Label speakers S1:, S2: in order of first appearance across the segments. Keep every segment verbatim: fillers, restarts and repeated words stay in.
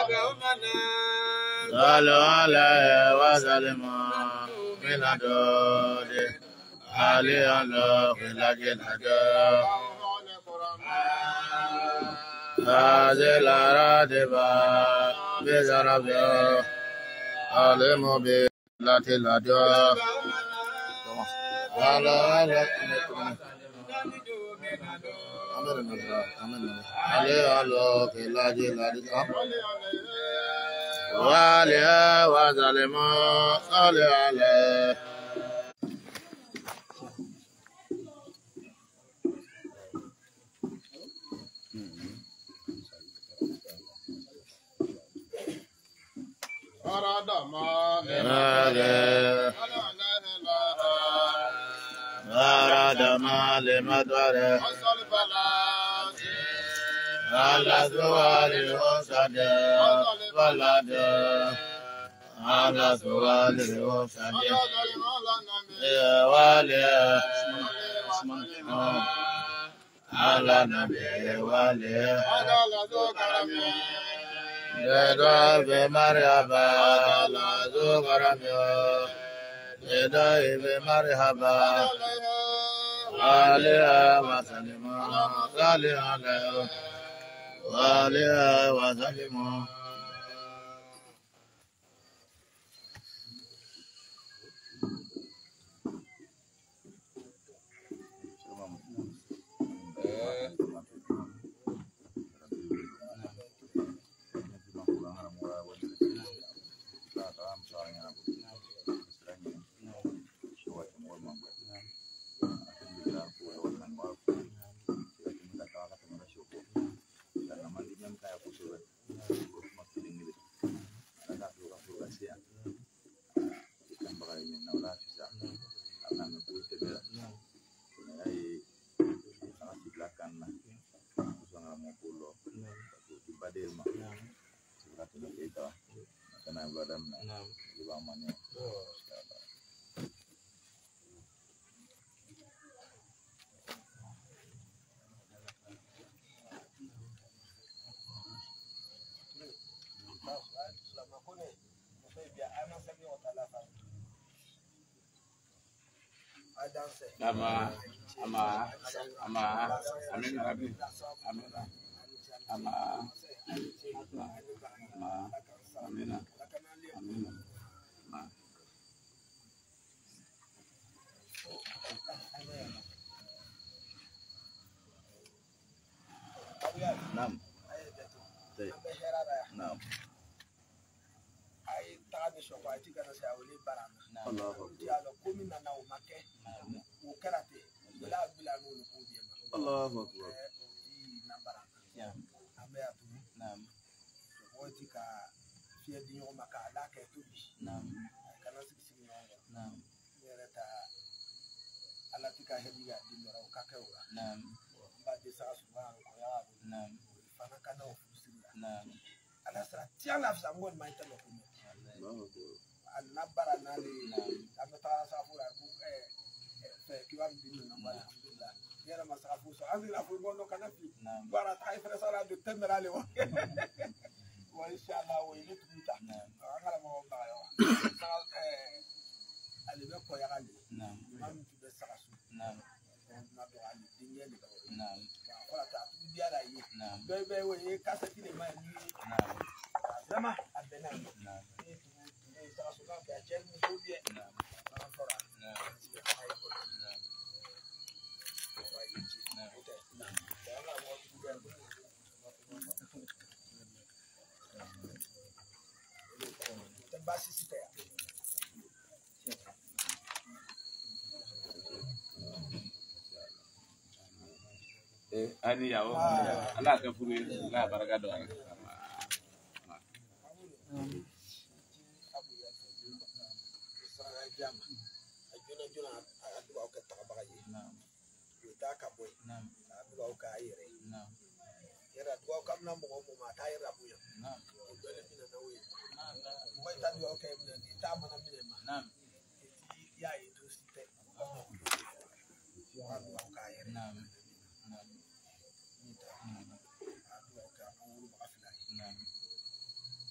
S1: صلوا عليه وسلموا من دود علي الله خلاق الحجاب هذه الأرادبة بزربه علموا بلات الأجاب على علي الله خلاق الحجاب وعليه وسلموا صلوا عليه أراد ما أراد ما لمدوره على سؤال وسد ولد على سؤال وسد يا والي على نبي والي Eda be marhaba la zugaramyo Eda be marhaba Aliya wa salima Sali alayhi Aliya wa salima Ama, ama, ama, amin, amin, amin, ama, ama, amin, amin, ama. Nam, nam. Ai tadi sopa itu kan saya boleh barang. Allah. Kalau kami nana umake, ukerate, bila bila nulu kudia. Allah. Di nambaran. Ya. Ambil tu. Nam. Wajib ka dia di rumah kada ke tu. Nam. Kalau sisi nyonya. Nam. Mereka alat tika hediah di luar kakek. Nam. Bagi saya sudah koyak. Nam. Fana kana ofisi. Nam. Alat tiang lah sambut main telur. Nabara nali kami tahu sahur aku eh kiwan bini nama alhamdulillah dia nama sahur so asli aku ngono kanapi bara tai fresa de temera le wa wa inshallah wa ini tuta angala mo ba yo sal eh ali be ko yagali mam tu be sarasu na do ali dinye ni na wala ta tu dia da yi be be we kasati le mai ni na zama abena na Ani ya Allah ka furu la baraka do ay ajuna juna adu ka tabaga yi na yuta ka boy na adu ka ayere na yara adu ka na mo mo ma ta yara buya na dole mina na we na na mo ta adu ka mina ni ta mana mina ma na ya yi to site adu ka ayere na na adu ka uru ba afla na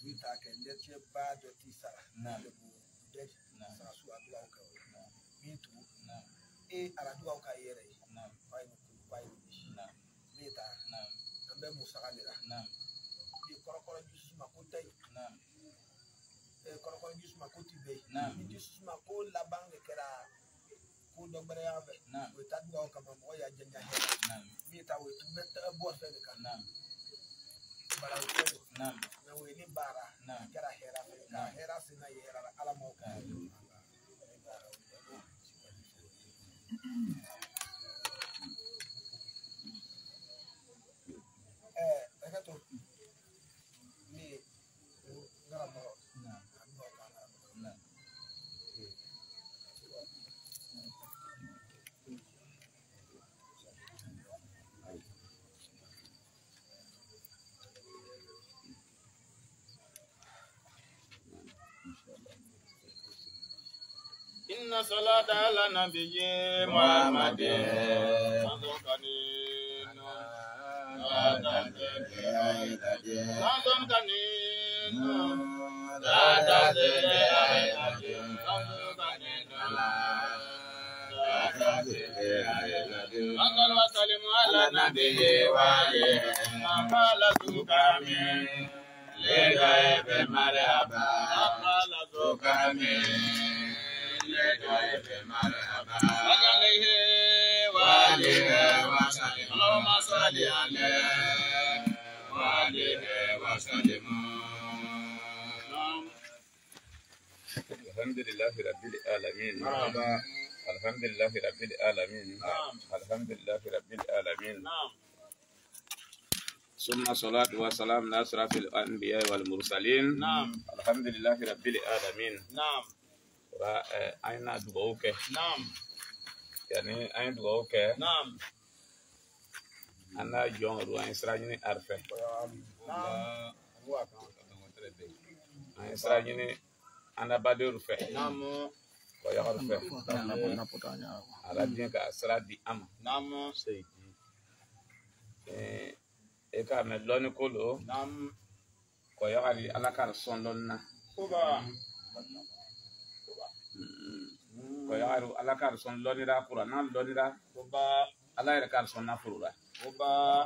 S1: mita ke letje ba do tisara
S2: na
S1: le bu de
S2: na
S1: sa su adu au ka
S2: na
S1: mitu
S2: na
S1: e ala du au ka yere
S2: na
S1: pai no ku pai
S2: na
S1: mita
S2: na
S1: ambe musagalira
S2: na
S1: di korokoro jisu makutai
S2: na
S1: e korokoro jisu makuti be
S2: na
S1: ni jisu makol labang kera ku do bare ambe
S2: na
S1: we tadu au ka mo ya jenya he
S2: na
S1: mita we tu beta bo fe ka
S2: na
S1: bara ko
S2: na
S1: na we ni bara
S2: na
S1: kera hera ka hera sina hera ala mo ka eh ekato ni ngara mo
S2: na
S1: mo ka
S2: na Inna salata ala nabiyyi Muhammadin Sanzon kanino Dada zele ayati Sanzon kanino Dada zele ayati Sanzon wa salimu ala nabiyyi wa alihi Mafala sukami Lega ebe marhaba Mafala sukami Lega ebe marhaba Alaihi wa alihi wa sallim Allahumma salli alaihi wa alihi wa sallim Alhamdulillahi rabbil alamin Alhamdulillahi rabbil alamin Alhamdulillahi rabbil alamin ثم صلاة وسلام على أشرف الأنبياء والمرسلين نعم الحمد لله رب العالمين نعم أين أدعوك نعم يعني أين أدعوك نعم أنا جون روان إسرائيلي أرفع نعم أنا إسرائيلي أنا بدر فع نعم ويعرف على دينك أسرائيلي أم نعم سيدي eka me loni kolo nam ko yari alakar son lonna kuba ko yari alakar son loni ra kura nan loni ra kuba ala yar kar son na furura kuba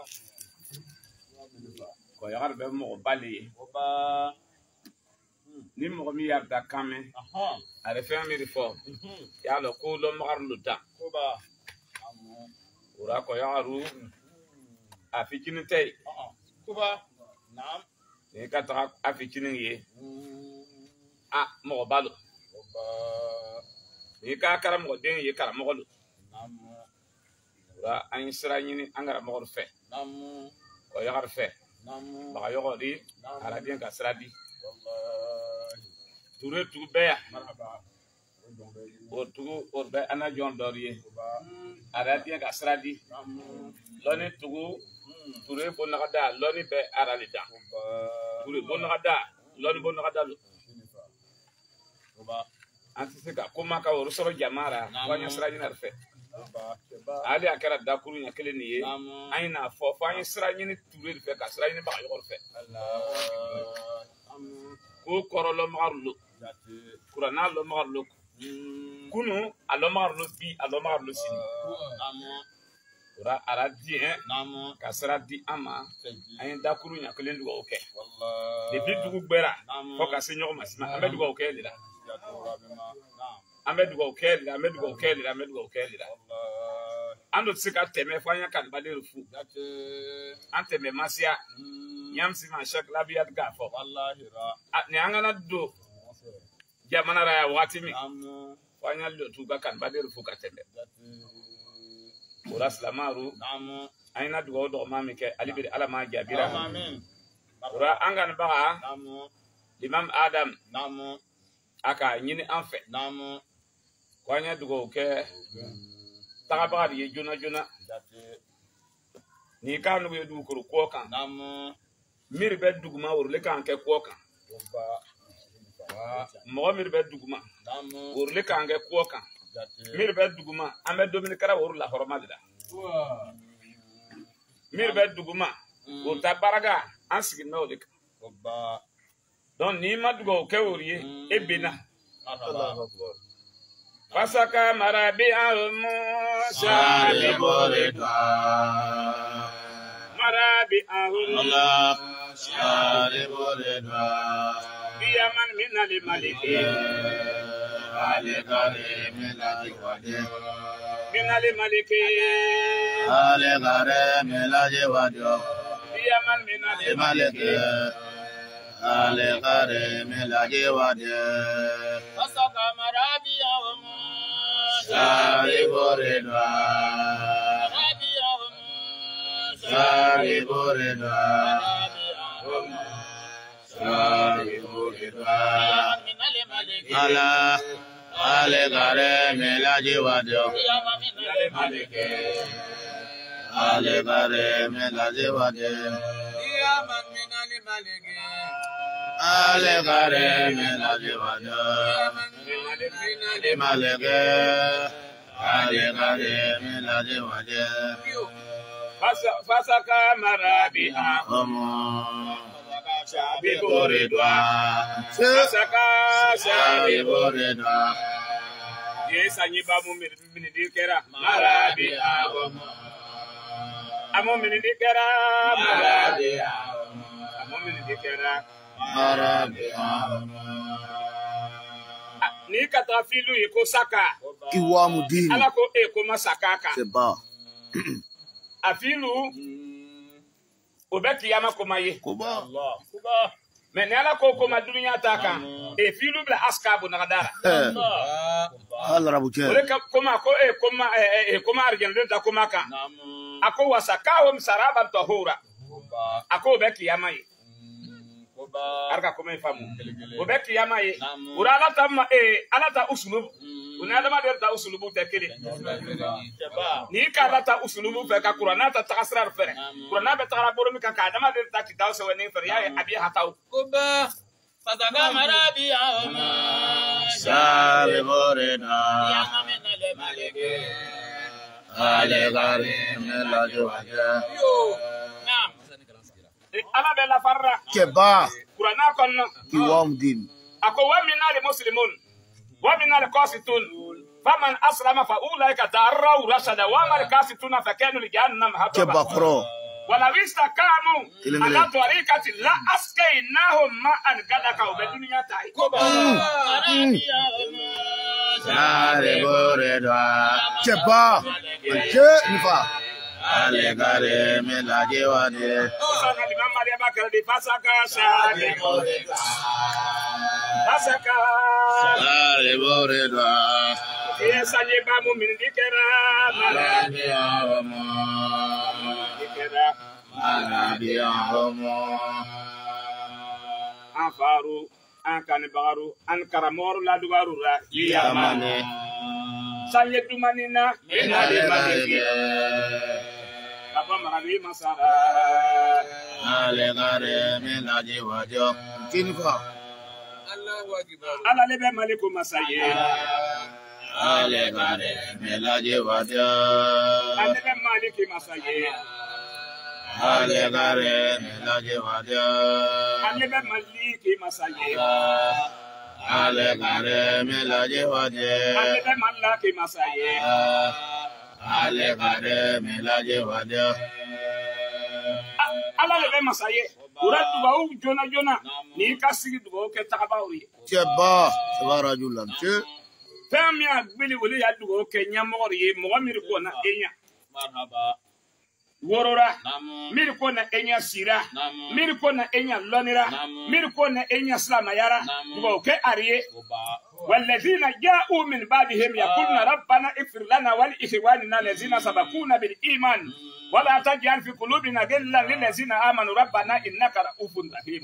S2: ko yari be mo bali kuba ni mo mi yar da kame aha are fe mi rifo ya lo ko lo mar luta kuba amu ura ko yaru afikini tay kuba naam ni kata afikini ye ah mo balo kuba ni ka kara mo den ye kara mo lo naam ra an sira nyini angara mo fe naam ko yagar fe naam ba yogo di ara den ka sira di wallahi ture tu be marhaba o tu o be ana jon doriye ara den ka sira di naam loni tugu Ture bonagada loni be aralida. Ture bonagada loni bonagada lo. Oba antiseka koma ka orusoro jamara wanya sirani narfe. Ali akara dakuru nya kele niye aina fo fanya sirani ni ture fe ka sirani ba yo fe. Allah ko korolo marlo. Kurana lo marlo. Kunu alo marlo bi alo marlo sini. Amo ura aradi eh namu kasra di ama ayin dakuru nya kelen dugo oke wallahi depuis dugu gbera fo ka se nyogo masima ambe dugo oke lira ambe dugo oke lira ambe dugo oke lira ambe dugo oke lira wallahi ando tsika teme fanya kan bale rufu ante me masia nyamsi ma shak labiyat gafo wallahi ra ni angana do jamana ra wati mi fanya lo tuga kan bale rufu ka teme ura slamaru namu aina dugo do mami ke alibir ala ma jabira amin ura angan ba namu imam adam namu aka nyini anfe namu kwanya dugo ke tagaba ye jona jona ni kanu be du ko ko kan namu mir be duguma urle kan ke ko kan mo mir be duguma namu urle kan ke ko kan mir be duguma ame domini kara woru la hormalida mir be duguma o tabaraga ansigi nolik oba donc ni ma dugo ke woriye e bena fasaka marabi ahum shariburidwa marabi ahum shariburidwa biyaman minali maliki alikari milaki wade minali maliki alikari milaki wade biyaman minali maliki alikari milaki wade fasaka marabi ahum shariburidwa marabi ahum shariburidwa ala ale gare melaji wado ale gare melaji wado ale gare melaji wado malege ale gare melaji wado fasaka marabi ahum Shariburidwa, Fasaka Shariburidwa. Yes, I need Bamu Minidikera, Marabi Agom. Amo Minidikera, Marabi Agom. Amo Minidikera, Marabi Agom. Nikata filu iko saka.
S3: Kiwa mudini.
S2: Alako eko masakaka.
S3: Seba.
S2: Afilu. Obeki yama komaye.
S3: Kuba.
S2: Allah. Kuba. Mais nala ko koma dunya taka. E filu bla askabu nakadara.
S3: Allah. Allah rabuche.
S2: Ole koma ko e koma e koma arjan da koma ka. Ako wasaka wa msaraba tahura. Ako obeki yama ye. Kuba. Arka koma ifamu. Obeki yama ye. Urala tamma e alata usulubu. Unadama derta usulubu tekele. Ni ka data usulubu fe ka Qur'ana ta takasrar fere. Qur'ana be tara boromi ka ka dama derta kitaw se woni fere ya abi hataw. Kuba fadaga marabi ahum shariburidwa ya mamena le malike ale gari melaji waja. Naam. Ala be la farra.
S3: Keba.
S2: Qur'ana kon
S3: Kiwa mudini.
S2: Ako wa minal muslimun ومن القاسطون فمن أسلم فأولئك تأروا رشدا وما القاسطون فكانوا لجهنم حطبا ولو استقاموا على طريقة لا أسقيناهم ماء غدقا وبدنيا تاي شاربوردوا
S3: Keba. Ke nifa.
S2: Ale gare melaji wade sana Imam Maria Bakar di Fasaka shariburidwa Fasaka shariburidwa Yesa nyebamu minidikera marabi ahum dikera marabi ahum Afaru ankani bagaru ankaramoru ladugaru ra yamane Sanye dumanina minali malege Apa marabi masara ale gare melaji wajo
S3: Kinifa.
S1: Allahu akbar.
S2: ala lebe maliku masaye
S3: Ale gare melaji wajo
S2: ale lebe maliki masaye
S3: ale gare melaji wajo
S2: ale lebe maliki masaye
S3: ale gare melaji wajo
S2: ale lebe malaki masaye
S3: ale gare melaji wajo
S2: ala lebe masaye ura duba u jona jona ni kasigi duba ke tagabauri
S3: Keba. Seba rajulan. Che.
S2: fami agbili woli ya duba ke nyamori ye mo mi ko na enya marhaba worora mi ko na enya sira mi ko na enya lonira mi ko na enya slamayara duba ke ariye والذين جاءوا من بعدهم يقولون ربنا اغفر لنا ولإخواننا الذين سبقونا بالإيمان ولا تجعل في قلوبنا غلا للذين آمنوا ربنا إنك رؤوف رحيم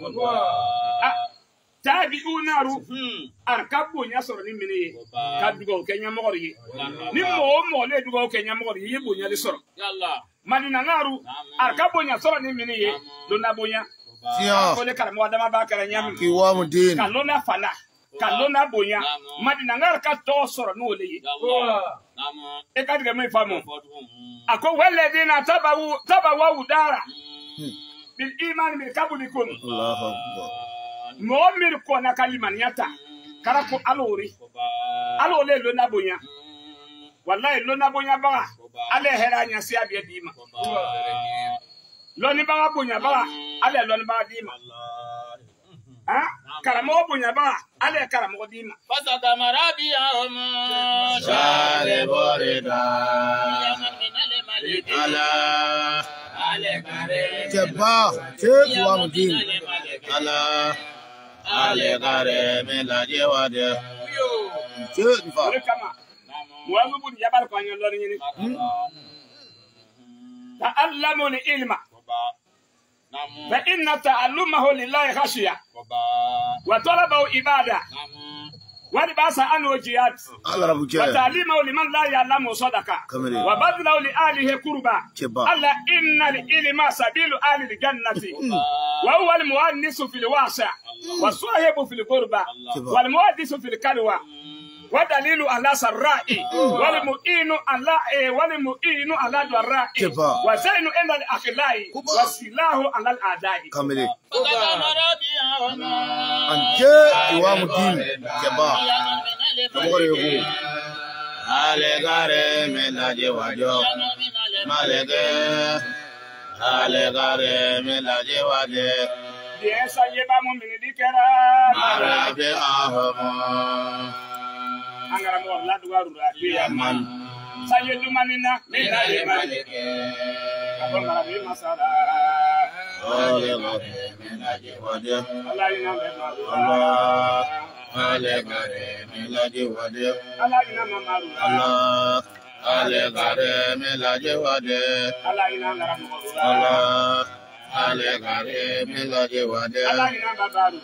S2: تابعون رو أركبوا يسر نمني كدغو كنيا مغري نمو مو le dugo kenya mغري يبو nya lisoro yalla manina ngaru أركبوا يسر نمني lona bonya
S3: Tia.
S2: ko le kala mo adama ba kala nyam
S3: Kiwa mudini.
S2: kalona fana kalona bonya madina ngar ka to soro no le e ka diga mai famu ako walladina tabawu tabawu dara bil iman bil qablikum
S3: Allahu akbar.
S2: Momir ko na kalimaniata. Karako alori. Alole lo na bonya. Wallahi lo na bonya ba. Ale heranya si abia dima. Lo ni ba bonya ba. Ale lo ni ba dima. Ah, karamo bonya ba. Ale karamo dima.
S4: Fasaka marabiyahum
S3: Shale borida. Ala. Jeba, Jewa Mudin. Ala. Ale kare me la jewa de. Jefa.
S2: Muamu bun yabal ko ñol lor ñini. Ta'allamu al-ilma. Fa inna ta'allumahu lillahi khashiya. Wa talabahu ibada. Wa libasa anu jihad.
S3: Allah rabu je.
S2: Wa ta'limahu liman la ya'lamu sadaqa. Wa badlahu li alihi qurba. Allah inna al-ilma sabilu ahli al-jannati. Wa huwa al-muhannisu fil wasi'. Wa sahibu fil qurba. Wal muhaddisu fil kalwa. ودليل على سراء والمؤين على والمؤين على ضراء وزين عند الاخلاء وسلاح على الاعداء
S3: كامل انت يوم الدين كبا تبوريو ale gare me la jewa jo malege ale gare me la jewa de
S2: yesa yeba mo mi dikera
S3: marabe ahama
S2: angara mo la duwaru ya man saye dumanina mina de maleke abama be masara
S3: ole gare me la jewa de
S2: Allah ina be
S3: Allah ale gare me la jewa de
S2: Allah ina mamaru
S3: Allah ale gare me la jewa de
S2: Allah ina ngara mo
S3: Allah ale gare me la jewa de
S2: Allah ina babaru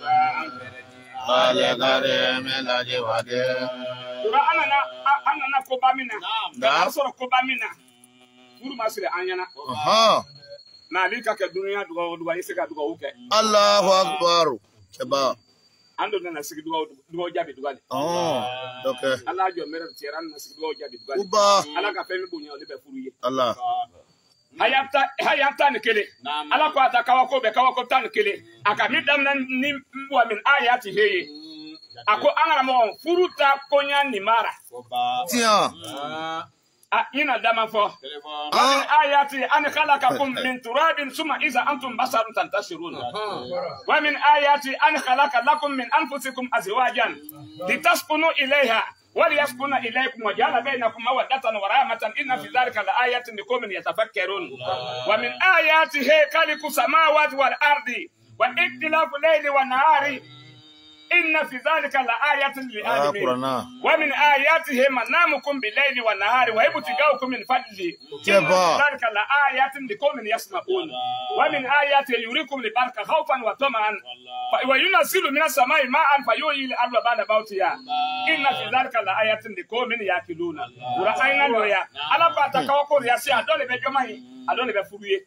S3: ale gare me la jewa de
S2: Ura anana anana ko bamina da soro ko bamina furu masire anyana
S3: aha
S2: malika ke dunya duwa duwa yeseka duwa uke
S3: Allahu akbar chaba
S2: ando na sigi duwa duwa jabi duwa
S3: oh okay
S2: Allah jo mere tiran na sigi duwa jabi duwa
S3: uba
S2: ala ka femi bunya ole be furu ye
S3: Allah
S2: hayata hayata ne kele ala ko ata kawa ko be kawa ko tan kele aka mi dam na ni wa min ayati heye ako angara mo furuta konya ni mara
S3: tiens
S2: ah ina dama fo min ayati an khalaqakum min turabin summa iza antum basarun tantashirun wa min ayati an khalaqa lakum min anfusikum azwajan litaskunu ilayha وليسكن إليكم وجعل بينكم مودة ورحمة إن في ذلك لآيات لقوم يتفكرون ومن آياته خلق السماوات والأرض واختلاف الليل والنهار إن في ذلك لآيات للعالمين ومن آياته منامكم بالليل والنهار وابتغاؤكم من فضله إن في ذلك لآيات لقوم يسمعون ومن آياته يريكم البرق خوفا وطمعا وينزل من السماء ماء فيحيي الأرض بعد موتها إن في ذلك لآيات لقوم يأكلون ورأينا لويا على باتكوكو ياسي أدولي بجمعي أدولي بفروي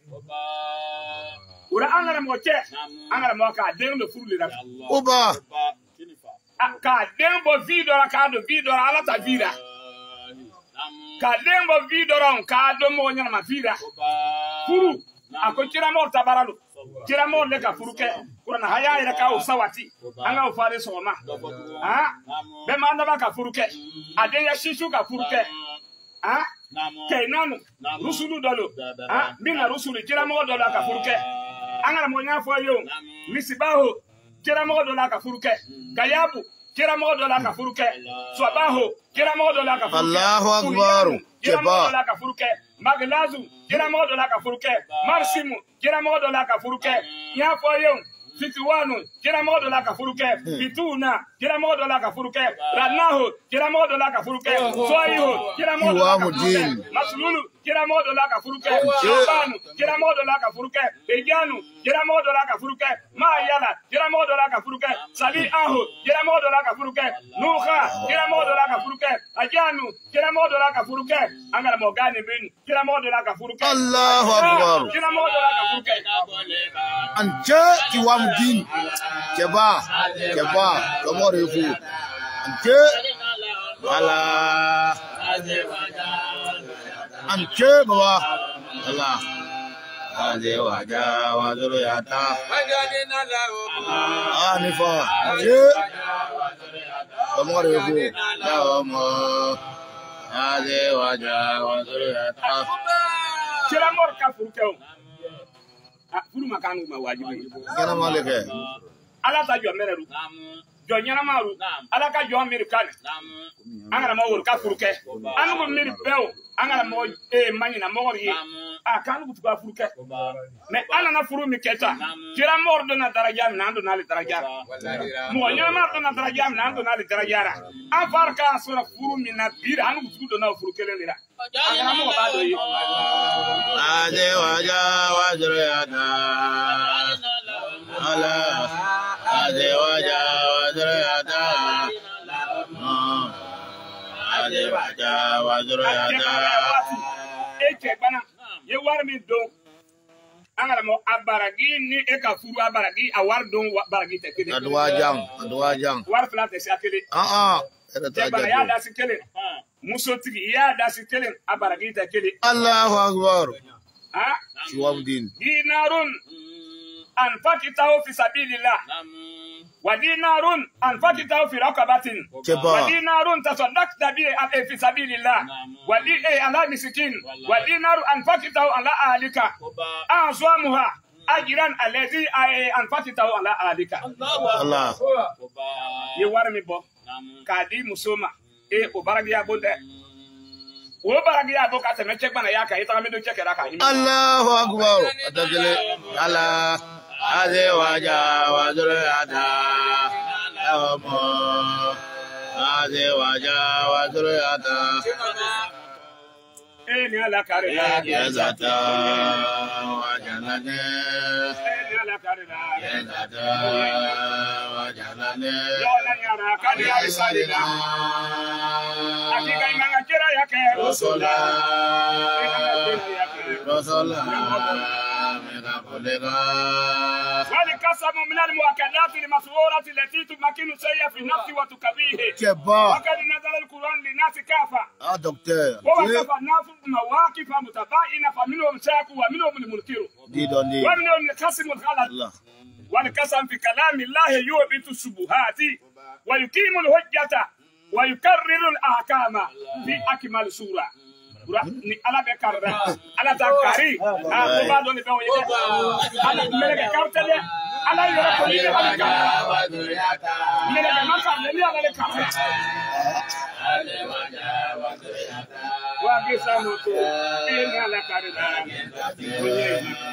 S2: ura angara mo che angara mo ka den do furu le
S3: uba
S2: ka den bo video ra ka do video ra ala ta vira ka den bo video ra ka do mo nyama ma vira furu ako tira mo tabaralu tira mo le ka furu ke kurana haya ira ka usawati anga ufare soma ha be manda ba ka furu ke ade ya shishu ka furu ke ha kenanu rusulu dolo ha mina rusulu tira mo dolo ka furu ke angara mo nya fo yo misibaho kira mo do la ka furuke gayabu kira mo do la ka furuke swabaho kira mo do la ka furuke
S3: Allahu akbar
S2: kira mo do la ka furuke maglazu kira mo do la ka furuke marsimu kira mo do la ka furuke nya fo yo fitiwanu kira mo do la ka furuke bituna kira mo do la ka furuke ranaho kira mo do la ka furuke soiho kira mo do la ka furuke maslulu kira mo do la ka furuke shabanu kira mo do la ka furuke ejanu kira mo do la ka furuke mayala kira mo do la ka furuke sali aho kira mo do la ka furuke nuha kira mo do la ka furuke ajanu kira mo do la ka furuke angala mo gani bin kira mo do la ka furuke
S3: Allahu akbar
S2: kira mo do la ka furuke
S3: anje kiwam din keba keba komore fu anje ala anje baba Allah أزواجا وذرية
S4: وجعلنا لهم
S3: آنفا ومغرفو لهم أزواجا وذرية
S2: kira mor ka furu kew furu makanu ma wajibi
S3: كنا مالك
S2: ala ta jɔ mɛrɛ ru jɔ ɲɛnama ru ala ka jɔ miiri kan an kana mɔgɔ ka furu kɛ an n'u miiri bɛɛ an kana mɔgɔ ee ma ɲina mɔgɔ ye a k'an n'u tugu furu kɛ mɛ an nana furu min kɛ tan kira mɔgɔ donna daraja min na an donna ale daraja la mɔgɔ ɲɛnama donna daraja min na an donna ale daraja la an fari k'an sɔrɔ furu min na bi an n'u tugu donna o furu kelen de la an kana mɔgɔ b'a dɔ ye.
S3: أزواجا وذرية على أزواجا وذرية أزواجا وذرية
S2: e cɛ bana ye wari min don an kana mɔ a baragi ni e ka furu a baragi a wari don baragi tɛ kelen.
S3: أدواجا أدواجا
S2: wari fila tɛ se a kelen.
S3: آه آه
S2: cɛ bana y'a dasi kelen musotigi i y'a dasi kelen a baragi tɛ kelen.
S3: الله أكبر
S2: ah
S3: شوام دين
S2: dinarun anfaqtahu fi sabilillah wa dinarun anfaqtahu fi raqabatin
S3: Keba.
S2: wa dinarun tasaddaqta bi fi sabilillah wa di ala miskin wa dinarun anfaqtahu ala ahlika azwamuha ajran alladhi anfaqtahu ala ahlika.
S3: الله
S2: ye wari mi bɔ k'a di muso ma e o baragiya bo dɛ o baragiya bo ka tɛmɛ cɛ gbana y'a kan i taga min don cɛ kɛra k'a ɲimi.
S3: الله أكبر أتجلي على أزواجا وذرية لهم أزواجا وذرية
S2: e ni ala kari la
S3: يزة وجنة
S2: e ni ala kari la
S3: يزة وجنة
S2: yɔrɔ yara kari ya isali la hakika i man ka kira ya kɛ
S3: رسولا
S2: i man ka kira ya kɛ.
S3: رسولا من قبلك
S2: wali kasamu min almuakadati limas'ulati allati tumakkinu shay'a fi nafsi wa tukabihi
S3: كبا
S2: وقد نزل القرآن للناس كافة
S3: آه دكتور
S2: ووقف الناس مواقف متباينة فمنهم شاكو ومنهم المنكر
S3: دي دوني
S2: ومنهم القسم الغلط
S3: الله
S2: والقسم في كلام الله يوبت الشبهات ويقيم الحجة ويكرر الأحكام في أكمل سورة ni ala bɛ karira ala ta kari a ko b'a dɔn ni fɛnw ye dɛ ala mɛlɛkɛ kaw tɛ dɛ ala yɛrɛ ko ni ala karira mɛlɛkɛ ma ka ni ala de karira wa bisa mo to e ni ala karira ko ye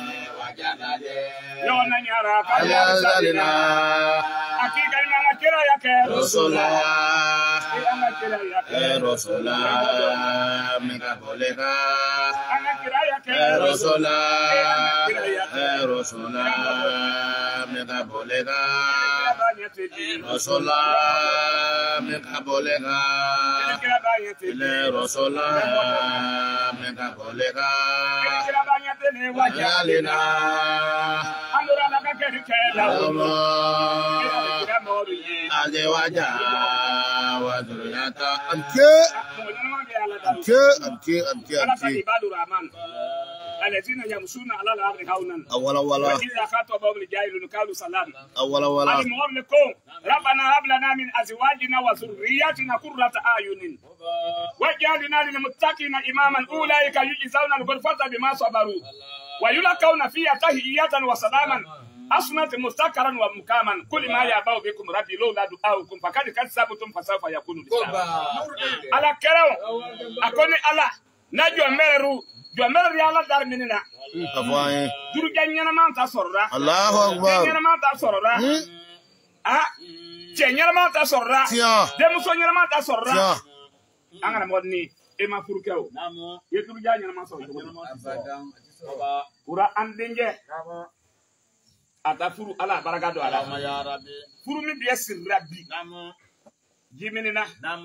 S2: yɔrɔ na ɲara ka ya salina hakika ni ala kira ya kɛ
S3: رسولا
S2: ala kira ya kɛ
S3: رسولا من قبلك
S2: ala kira ya kɛ
S3: رسولا
S2: kira ya kɛ
S3: رسولا من قبلك
S2: kira b'a ɲɛ tɛ di
S3: رسولا من قبلك
S2: kira b'a ɲɛ tɛ di
S3: رسولا من قبلك
S2: kira b'a ɲɛ tɛ di wajibi
S3: يالنا
S2: an donna ala ka kɛ ni kɛ la
S3: لهم
S2: kira mɔɔri ye
S3: أزواجا وذرية أنت
S2: mɔgɔ ɲɛnama bɛ ala da
S3: أنت أنت أنت
S2: ala ka
S3: أنت
S2: ibadu rahman الذين يمشون على الارض هونا
S3: أولا ولا
S2: واذا خاطبهم الجاهلون قالوا سلام
S3: أولا ولا
S2: المؤمن لكم ربنا هب لنا من ازواجنا وذرياتنا قرة اعين واجعلنا للمتقين اماما اولئك يجزون الغرفة بما صبروا ويلقون فيها تحية وسلاما حسنة مستقرا ومقاما كل ما يأبى بكم ربي لولا دعاؤكم فقد كذبتم فسوف يكون لزاما على كلام أكون على نجوا ميرو جو ميرو يالا دار مننا
S3: أفاين
S2: duru ja ɲɛnama ta sɔrɔla
S3: الله
S2: cɛ
S3: أكبر
S2: ɲɛnama ta sɔrɔla ah cɛ ɲɛnama ta sɔrɔla
S3: Tiɲɛ.
S2: denmuso ɲɛnama ta sɔrɔla
S3: Tiɲɛ.
S2: an kana mɔgɔ ni e ma furu kɛ o i ye duru ja ɲɛnama sɔrɔ cogo di ura an denkɛ a ta furu ala baraka don a la furu min bɛ sirira bi jiminina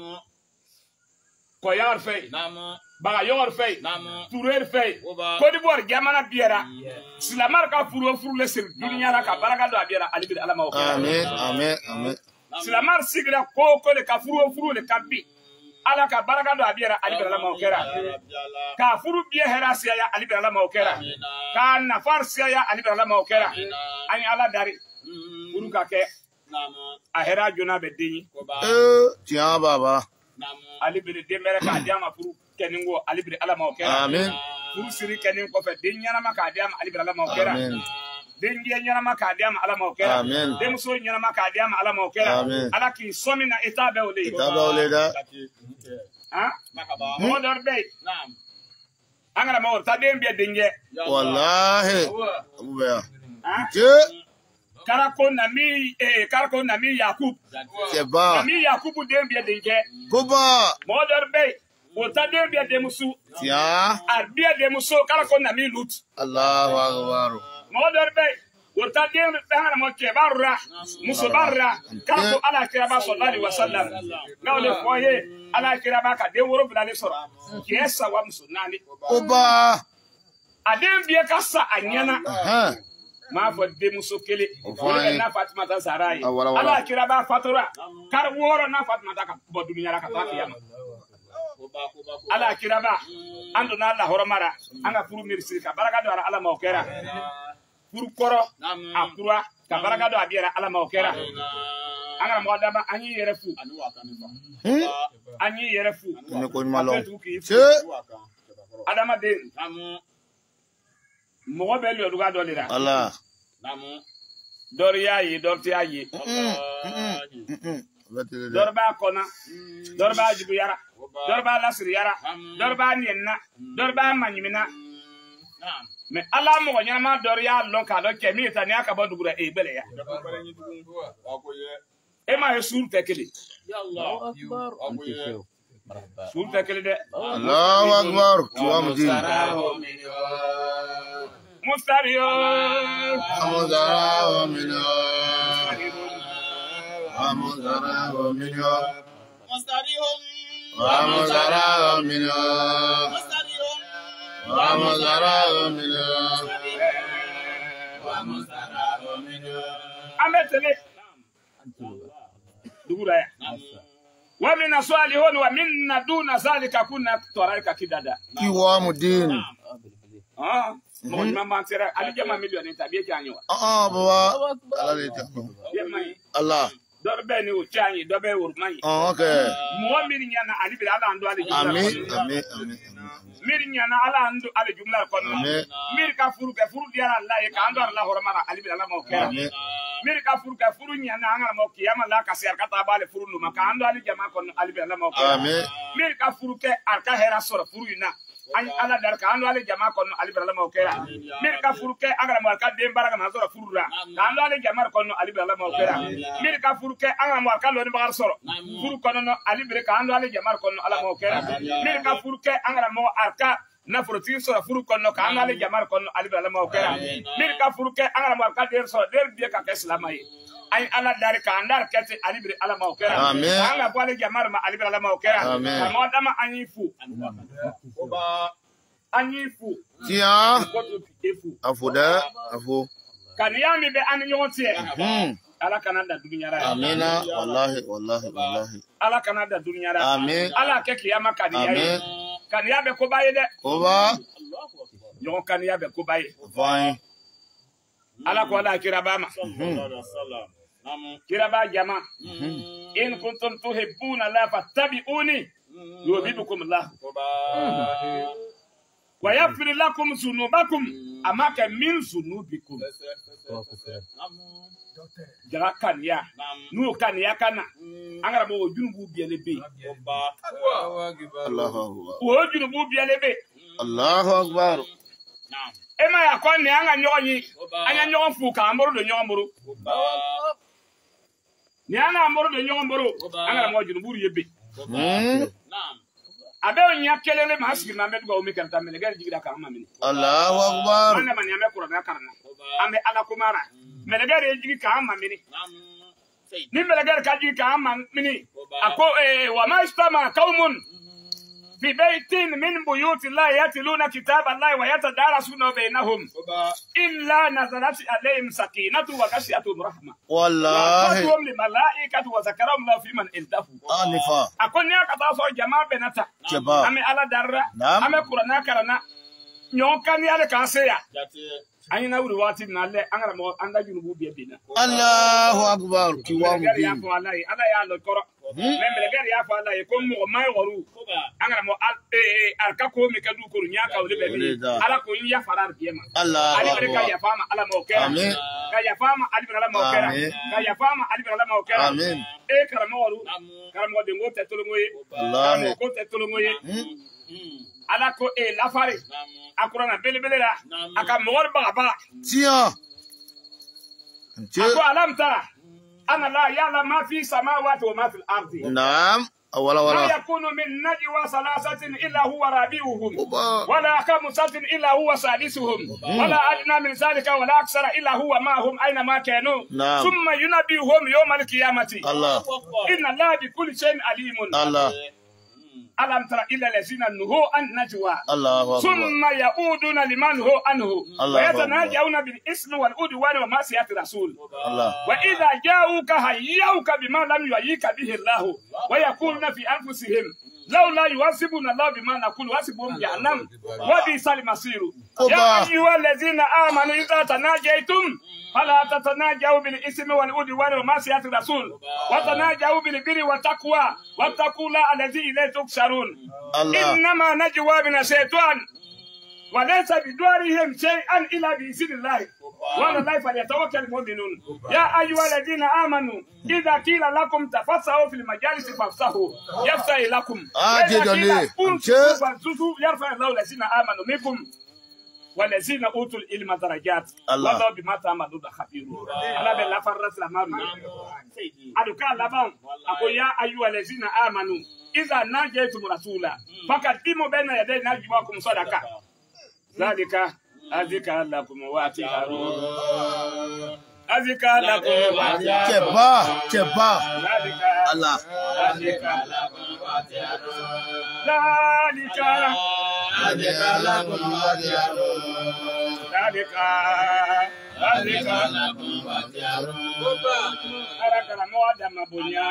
S2: kɔyɔr fɛ bagayɔr fɛ turer fɛ kodibuwari jamana biyara silamɛri ka furu o furu le siri duniya la ka baraka don a biyara ale bi ala ma o kɛ
S3: آمين آمين آمين
S2: silamɛri sigira ko o ko le ka furu o furu le ka bi ala ka baraka do abira ali bala ma okera ka furu biye herasia ya ali bala ma okera ka nafar sia ya ali bala ma okera ani ala dari furu ka ke a hera jona be deni
S3: eh tiya baba
S2: ali bere de mere ka diama furu keningo ali bere ala ma okera
S3: amen
S2: furu siri kenin ko fe den nyana ma ka diama ali bere ala ma okera
S3: amen
S2: den giya nyana ma ka diama ala ma okera
S3: amen
S2: den so nyana ma ka diama ala ma okera ala ki somina etabe ole
S3: etabe ole da
S2: ha mo dor be naam angara mo ta den be denje
S3: wallahi abuya
S2: ha
S3: je
S2: karako na mi eh karako na mi yakub
S3: seba
S2: na mi yakub den be denje
S3: kuba
S2: mo dor be o ta den be de musu
S3: tiya
S2: arbia de musu karako na mi lut
S3: Allahu akbar
S2: mo dor be o ta den tangara mo ke barra musu barra karako ala kira sallallahu alaihi wasallam ngawle foye ala kira ba ka de woro bilale soro kesa wa musu nani
S3: kuba
S2: adem bie kasa anyana
S3: ha
S2: ma fo de muso kele
S3: Fine.
S2: na Fatima ta sarai
S3: Ah, wala, wala.
S2: ala kira ba fatura kar woro na Fatima ta ka bo dunya ra ka ta kiyama ala kira ba ando na Allah horomara anga furu mirsi ka baraka do ala ma okera furu koro akura ka baraka do abiera ala ma okera anga mo da ba anyi yere fu
S3: hmm
S2: anyi yere fu
S3: ni ko malo je
S2: adama den mo be lo duga do lira
S3: Allah
S2: dor yayi dor ti ayi dor ba kona dor ba jibu yara dor ba lasir yara dor ba nienna dor ba manyimina me ala mo nyama dor ya lon ka do kemi ta ni aka bodugura e bele ya e ma sur tekeli ya Allah akbar sur tekeli de
S3: Allahu akbar tuwa mudi
S2: mustario
S3: amuzara minna amuzara minna amuzara minna amuzara minna
S2: ametele dugura ya wa min salihun wa minna duna zalika kunna taraika kidada
S3: kiwa mudin
S2: ah mo ma ma tera ali jama million ta bi kanyo
S3: ah baba Allah le ta
S2: yemai
S3: Allah
S2: do be ni o chanyi do be urmai
S3: ah okay
S2: mo miri nyana ali bi ala ando ali
S3: amin amin amin
S2: miri nyana ala ando ali jumla ko no
S3: amin
S2: miri ka furu ka furu diara Allah e ka ando Allah hormara ali bi ala mo kera
S3: amin
S2: miri ka furu ka furu nyana anga mo kiyama la ka ser ka ta bale furu no ma ka ando ali jama ko ali bi ala mo kera
S3: amin
S2: miri ka furu ke arka hera soro furu ina an ala dar ka ando ali jama ko ali bi ala mo kera miri ka furu ke anga mo ka dem baraga ma soro furu ra ka ando ali jama ko ali bi ala mo kera miri ka furu ke anga mo ka lo ni bagar soro furu ko no ali bi ka ando ali jama ko ala mo kera miri ka furu ke anga mo arka na furti soro furu ko no ka ando ali jama ko ali bi ala mo kera miri ka furu ke anga mo ka der soro der bi ka ke islamai ay ala dari ka andar kete ali bi ala mo kera
S3: Amen.
S2: anga bo ali jama ma ali bi ala mo kera
S3: Amen.
S2: mo dama anyifu oba anyifu
S3: tiya
S2: ko to efu
S3: afuda afu
S2: kan yami be an nyontie
S3: hmm
S2: ala kanada dunya ra
S3: amina wallahi wallahi wallahi
S2: ala kanada dunya ra
S3: amin
S2: ala ke kiyama kan yayi
S3: amin
S2: kan yabe ko baye de
S3: kuba
S2: yo kan yabe ko baye
S3: fine
S2: ala ko ala kiraba ma kiraba jama in kuntum tuhibbuna la fattabi'uni yuhibbukum allah wa yaghfir lakum dhunubakum amaka min dhunubikum jaga kan ya nu kan ya kana angara bo junubu biele be
S3: Allahu akbar
S2: o junubu biele be
S3: Allahu akbar
S2: e ma ya kon ne anga nyonyi anya nyon fu ka amoro do nyon moro ni anga amoro do nyon moro angara mo junubu yebe
S3: hmm
S2: abe nya kelele ma hasbi na medgo o me kan tamele gal jigira ka amami
S3: Allahu akbar
S2: manne man yame kuro na karna ame ala kumara melegare jigi ka amami ni melegare ka jigi ka amami ako eh wa ma istama qaumun في بيت من بيوت الله يتلون كتاب الله ويتدارسون بينهم إلا نزلت عليهم سكينة وغشيتهم رحمة
S5: والله
S2: وقتهم لملائكة وذكرهم الله في من عنده
S5: آنفا
S2: أكون يا كتاسو جماعة بنتا
S5: جبا
S2: أمي على درة
S5: نعم
S2: أمي كورونا كرنا نيون كان يالك كاسيا أين أولي واتي نالي أنا مو أنا جنوب بيبينا
S5: الله أكبر كيوام
S2: يا
S5: الدين
S2: فو الله أنا يا الله كورا من بلغير يا فو الله يكون مو ما يغرو أنا مو أل أركاكو مكدو كورنيا كاولي بيبي على كوني يا فرار بيما
S5: الله
S2: علي بركة يا فاما على موكرا
S5: آمين
S2: كيا فاما علي بركة على موكرا كيا فاما علي بركة على موكرا
S5: آمين
S2: إيه كرامورو كرامو دينغو تتلونغوي
S5: الله
S2: كرامو تتلونغوي على كو إيه لافاري أكورانا بيلي بيلي لا أكامور بابا
S5: تيا
S2: أكو ألم ترى أنا لا يعلم ما في السماوات وما في الأرض
S5: نعم ولا
S2: لا
S5: ولا
S2: يكون من نجوى ثلاثة إلا هو رابعهم ولا خمسة إلا هو سادسهم ولا أدنى من ذلك ولا أكثر إلا هو معهم أينما كانوا
S5: نعم
S2: ثم ينبئهم يوم القيامة
S5: الله
S2: إن الله بكل شيء عليم
S5: الله
S2: ألم ترى إلا الذين نهوا عن نجوى
S5: الله أكبر
S2: ثم يعودون لمن هو عنه
S5: الله أكبر.
S2: ويتناجون بالإثم والعدوان ومعصية الرسول
S5: الله
S2: وإذا جاءوك هيئوك بما لم يحييك به الله ويقولون في أنفسهم لولا يحاسبنا الله بما نقول وحسبهم جهنم وبئس المصير يا أيها الذين آمنوا إذا تناجيتم فلا تتناجوا بالإثم والعدوان ومعصية الرسول وتناجوا بالبر والتقوى واتقوا الله الذي إليه تحشرون إنما نجوى من الشيطان وليس بدورهم شيئا إلا بإذن الله وعلى الله فليتوكل المؤمنون يا أيها الذين آمنوا إذا قيل لكم تفسحوا في المجالس فافسحوا يفسح لكم وإذا قيل انشزوا فانشزوا يرفع الله الذين آمنوا منكم والذين أوتوا العلم درجات والله بما تعملون خبير أنا بالله فرس لما أدوكا لبام أقول يا أيها الذين آمنوا إذا ناجيتم رسولا فقدموا بين يدي نجواكم صدقة ذلك أذكى لكم واتهرون أذكى لكم
S5: كبا كبا
S2: ذلك
S5: الله
S2: أذكى لكم واتهرون ذلك
S3: أذكى لكم واتهرون
S2: ذلك أذكى
S3: لكم واتهرون
S2: أراك المواد مبنيا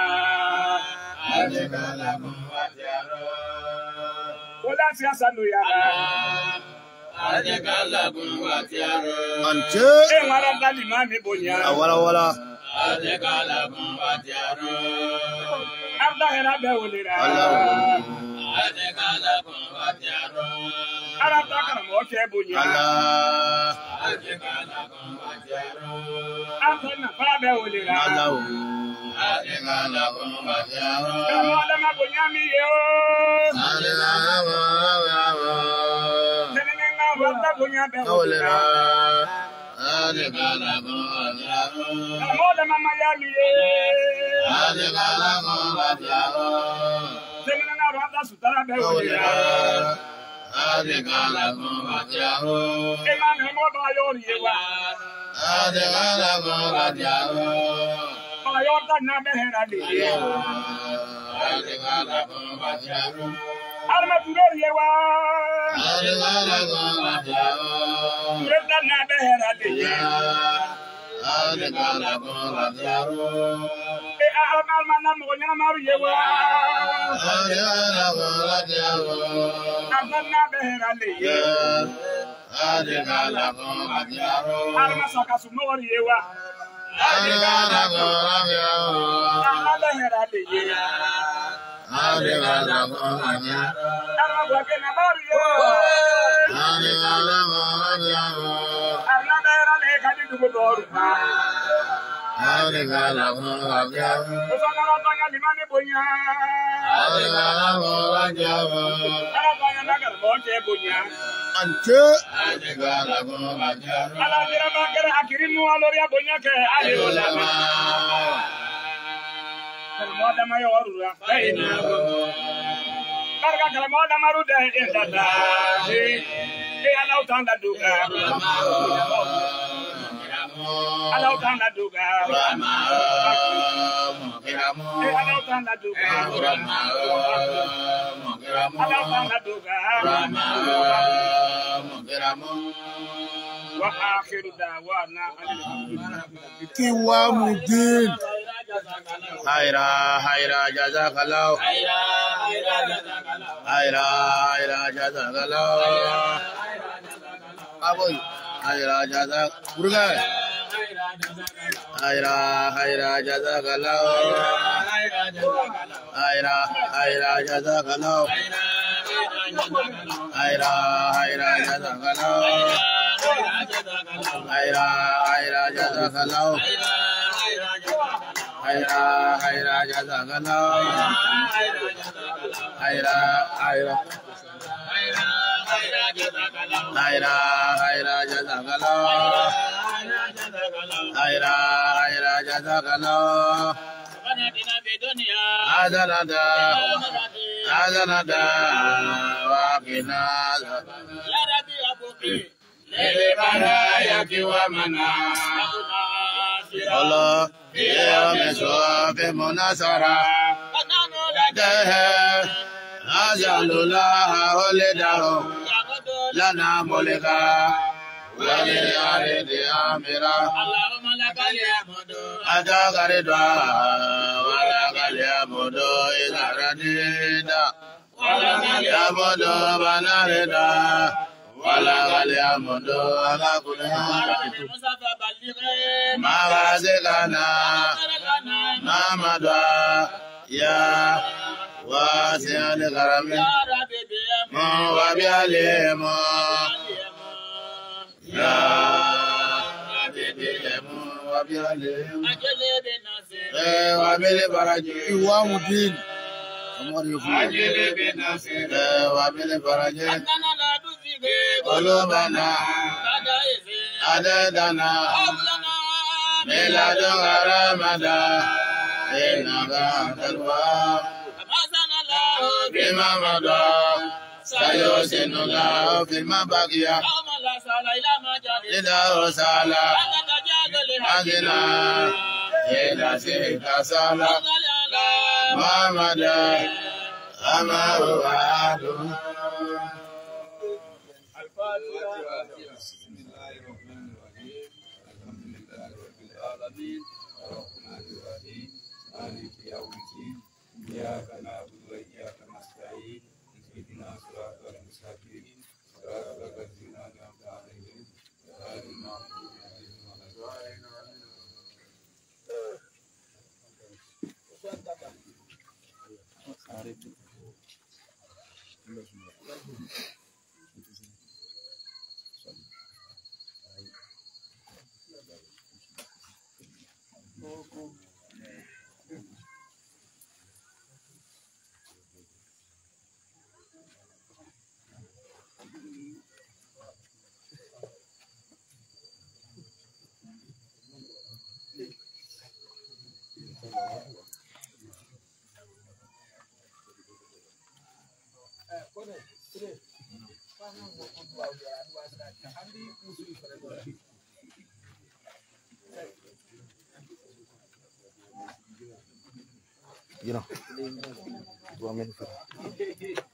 S3: أذكى لكم واتهرون
S2: ولا سياسة يا
S3: أذكى لكم واتهرون
S5: أنت
S2: إيه مرة دالي ما مبنيا
S5: ولا ولا
S3: أذكى لكم واتهرون
S2: أبدا هنا بوليرا
S3: أذكى لكم واتهرون
S2: أراك المواد مبنيا
S5: الله
S3: أذكى لكم واتهرون
S2: أبدا هنا بوليرا
S3: أذكى لكم واتهرون
S2: المواد مبنيا ميو ولا بنيا بوليرا
S3: أذكى لكم واتهرون
S2: المواد ماما يامي
S3: أذكى لكم واتهرون
S2: سمعنا روادا ستارا بوليرا
S3: أذكى لكم واتهرون
S2: إيمان هم بايوري يوا
S3: أذكى لكم واتهرون
S2: بايورتا نابهرا لي
S3: أذكى لكم واتهرون
S2: أرمتوري يوا
S3: أذكى لكم واتهرون
S2: ردا نابهرا لي
S3: أذكى لكم واتهرون
S2: أرمال مانا مغنيا مارو يوا
S3: أذكى لكم واتهرون
S2: أردا نابهرا لي
S3: أذكى لكم واتهرون
S2: أرمساكا سنوري يوا
S3: أذكى لكم واتهرون
S2: نابهرا لي
S3: أذكى لكم واتهرون
S2: أرمبوكنا مارو يوا
S3: أذكى لكم واتهرون
S2: أرمبهرا لي كدي دبودور
S3: أذكى لكم واتهرون
S2: وسانارا تانيا لماني بونيا
S3: أذكى لكم واتهرون
S2: أرا تانيا ناكر موكي بونيا
S5: أنت
S3: أذكى لكم واتهرون
S2: ألا تيرا باكر أكريمو ألوريا بونيا كي ألي ولا كلمة ما يورورا بينا كاركا كلمة ما رودا إندا إيه أنا أوتان دوكا أنا أوتان دوكا إيه أنا fana duga
S3: Rama Mugiramu
S2: ala fana duga
S3: Rama Mugiramu
S2: wa akhiru da'wana
S5: Kiwamudin. Haira, haira, jazakallah.
S3: Haira Haira Jazakallah
S5: Haira, haira, jazakallah. Aboy. Haira, jazak. Burgan. Haira, haira, jazakallah. Haira, haira, jazakallah. Haira, haira, jazakallah. Haira, haira, jazakallah. Haira, haira, jazakallah. Haira, haira. Haira, haira, jazakallah. Haira, haira, jazakallah. Azanada, azanada, wakina. Allah, ya meswa fi munasara. Dehe, azalullah olidaho. Lana moleka, wali aridi amira. Adagaridwa, wala galiamudo ilaradida. Yamudo banarida, wala galiamudo agakulha. Mawazekana, mamadwa, ya wasi alikarami. Mo wabiale mo, ya wabiale mo wabiale. Eh wabile baraji. Iwamudin. Amori fu. Eh wabile baraji. Olobana. Adedana. Miladu Ramada. Enaga talwa. Bima mada. Sayo sinula filma bagia. Ida osala. Agina. Ida sita sala. Mamada. Amaru adu. You know, two minutes.